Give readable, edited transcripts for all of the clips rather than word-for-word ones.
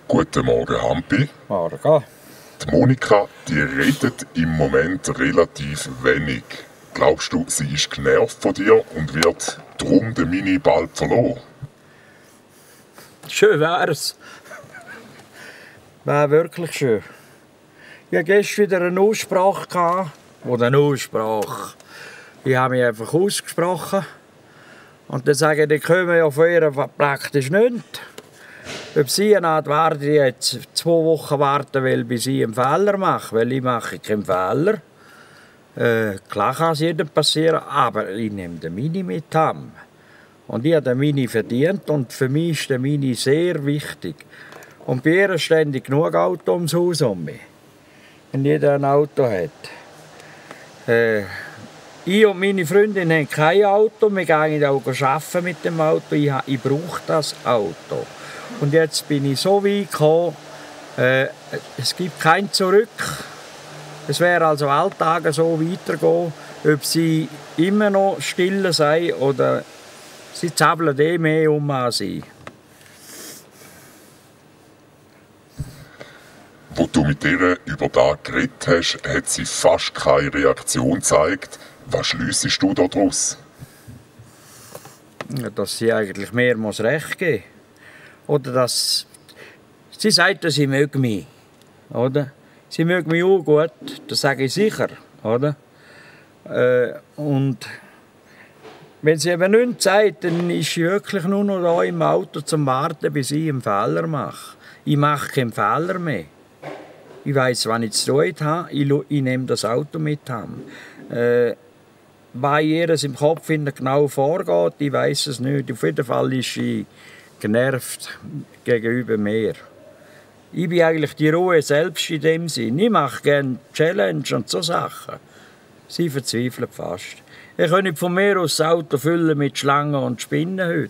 Guten Morgen, Hampi. Morgen. Die Monika, die redet im Moment relativ wenig. Glaubst du, sie ist genervt von dir und wird darum den Mini bald verloren? Schön wär's. Wäre wirklich schön. Ich hatte gestern wieder eine Aussprache. Ich habe mich einfach ausgesprochen. Und dann sagen die kommen ja von ihr praktisch nicht. Ob sie eine Art warte, ich jetzt 2 Wochen warten will, bis ich einen Fehler mache. Weil ich mache keinen Fehler. Klar kann es jedem passieren, aber ich nehme den Mini mit heim. Und ich habe den Mini verdient und für mich ist der Mini sehr wichtig. Und bei ihr ständig genug Auto ums Haus um mich. Wenn jeder ein Auto hat. Ich und meine Freundin haben kein Auto, wir gehen auch arbeiten mit dem Auto. Ich brauche das Auto. Und jetzt bin ich so weit gekommen, es gibt kein Zurück. Es wäre also Alltag so weitergehen, ob sie immer noch still sei oder sie zappeln mehr an sie. Wo du mit ihr über das geredet hast, hat sie fast keine Reaktion gezeigt. Was schliessest du daraus? Dass sie eigentlich mehr muss Recht geben muss. Oder dass sie sagt, dass sie mich möge. Oder? Sie möge mich auch gut, das sage ich sicher. Oder? Und wenn sie eben nichts sagt, dann ist sie wirklich nur noch da im Auto zum Warten, bis ich einen Fehler mache. Ich mache keinen Fehler mehr. Ich weiss, wann ich zu tun habe, ich nehme das Auto mit heim. Was ihr im Kopf genau vorgeht, ich weiss es nicht. Auf jeden Fall ist sie genervt gegenüber mir. Ich bin eigentlich die Ruhe selbst in dem Sinn. Ich mache gerne Challenge und so Sachen. Sie verzweifelt fast. Ich kann nicht von mir aus das Auto füllen mit Schlangen und Spinnen heute.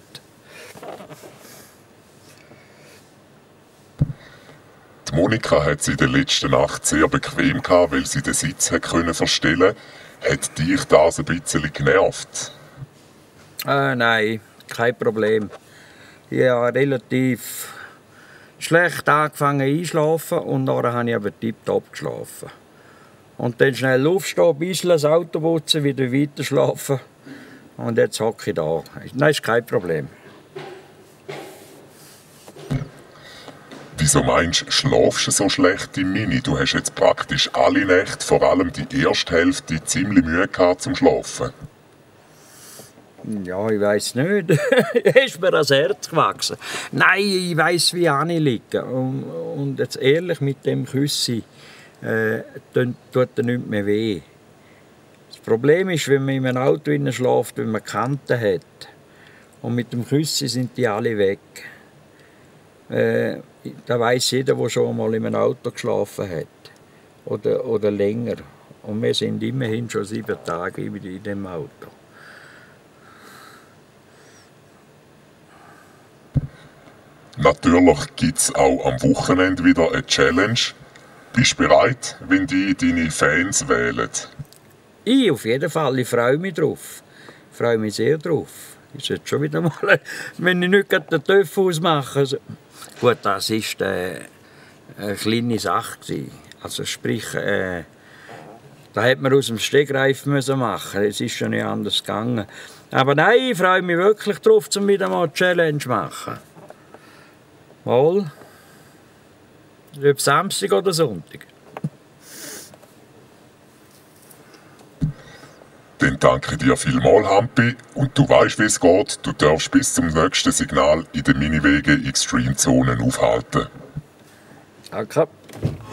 Die Monika hat sie in der letzten Nacht sehr bequem gehabt, weil sie den Sitz verstellen konnte. Hat dich das ein bisschen genervt? Nein, kein Problem. Ich habe relativ schlecht angefangen einschlafen und dann habe ich aber tipptopp geschlafen. Und dann schnell aufstehen, ein bisschen das Auto putzen, wieder weiter schlafen. Und jetzt hocke ich da. Nein, ist kein Problem. Wieso meinst du, schlafst du so schlecht im Mini? Du hast jetzt praktisch alle Nächte, vor allem die erste Hälfte, ziemlich Mühe gehabt zum Schlafen. Ja, ich weiss nicht. Ist mir ans Herz gewachsen. Nein, ich weiss, wie ich liege. Und jetzt ehrlich, mit dem Küssi tut er nicht mehr weh. Das Problem ist, wenn man in einem Auto schläft, wenn man Kanten hat. Und mit dem Küssi sind die alle weg. Da weiss jeder, der schon mal in einem Auto geschlafen hat. Oder länger. Und wir sind immerhin schon 7 Tage in dem Auto. Natürlich gibt es auch am Wochenende wieder eine Challenge. Bist du bereit, wenn die deine Fans wählen? Ich auf jeden Fall, ich freue mich drauf. Ich freue mich sehr drauf. Ist jetzt schon wieder mal, wenn ich nicht den Töpf ausmache. Also, gut, das war eine kleine Sache. Also sprich, da hätte man aus dem Stegreif machen müssen. Es ist schon nicht anders gegangen. Aber nein, ich freue mich wirklich drauf, um wieder mal eine Challenge zu machen. Mal. Ob Samstag oder Sonntag. Dann danke ich dir vielmals, Hampi. Und du weißt, wie es geht. Du darfst bis zum nächsten Signal in den Miniwegen Extreme Zonen aufhalten. Danke.